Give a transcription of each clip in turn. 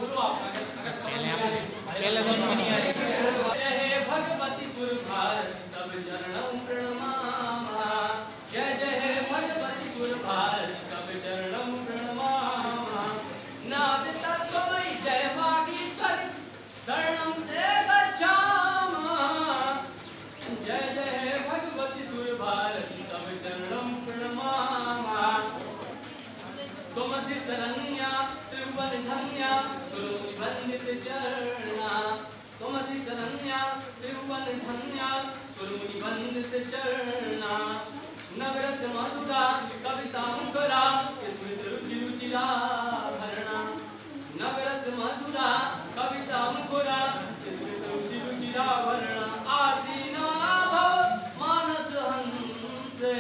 बोलो आप पहले दोनों नहीं आ रही। जय हे भगवती सुर भारती तब चरणम प्रणमामा। जय जय हे भगवती सुर भारती तब चरणम प्रणमामा। नाद तत्त्वमयि जय वागीश्वरी शरणं ते गच्छामः। जय जय हे भगवती सुर भारती तब चरणं प्रणमामः। त्वमसि शरण्या त्रिभुवन धन्या सुरमुनि वंदित चरणा। त्वमसि शरण्या त्रिभुवन धन्या सुरमुनि वंदित चरणा। नवरस मधुरा कविता मुखरा स्मृत रुचि रुचिरा भरणा। नवरस मधुरा कविता मुखरा स्मृत रुचि रुचिरा भरणा। आसीना भव मानस हंसे।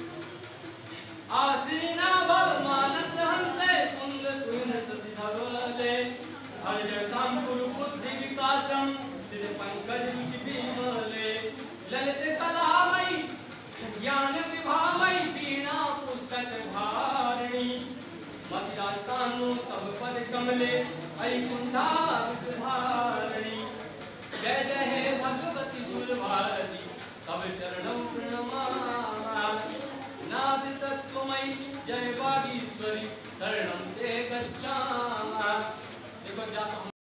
आसीना भव मानस हंसे कुंद कुंद शशि धवले। हरिजताम कुरु बुद्धि विकासम सिद्ध पंकज रुचि विमले। ललित कलामयी ज्ञान विभामयी वीणा पुस्तक धारिणी। मतिराजतानु तव पद कमले वैकुंठा विषधारिणी। जय जय हे भगवती सुर भारती